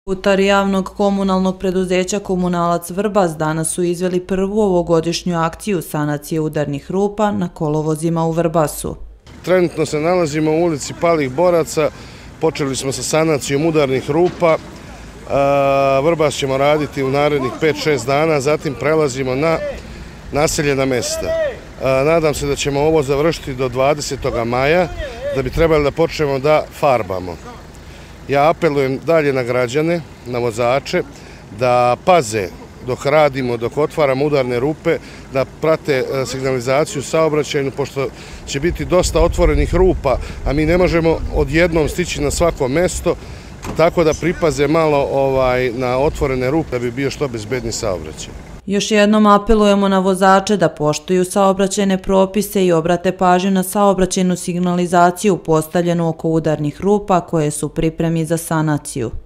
Putari javnog komunalnog preduzeća Komunalac Vrbas danas su izveli prvu ovogodišnju akciju sanacije udarnih rupa na kolovozima u Vrbasu. Trenutno se nalazimo u ulici Palih boraca, počeli smo sa sanacijom udarnih rupa, Vrbas ćemo raditi u narednih 5-6 dana, zatim prelazimo na naseljena mesta. Nadam se da ćemo ovo završiti do 20. maja, da bi trebali da počnemo da farbamo. Ja apelujem dalje na građane, na vozače, da paze dok radimo, dok otvaramo udarne rupe, da prate signalizaciju saobraćajnu, pošto će biti dosta otvorenih rupa, a mi ne možemo odjednom stići na svako mesto, tako da pripaze malo na otvorene rupe da bi bio što bezbedniji saobraćaj. Još jednom apelujemo na vozače da poštuju saobraćajne propise i obrate pažnju na saobraćajnu signalizaciju postavljenu oko udarnih rupa koje su u pripremi za sanaciju.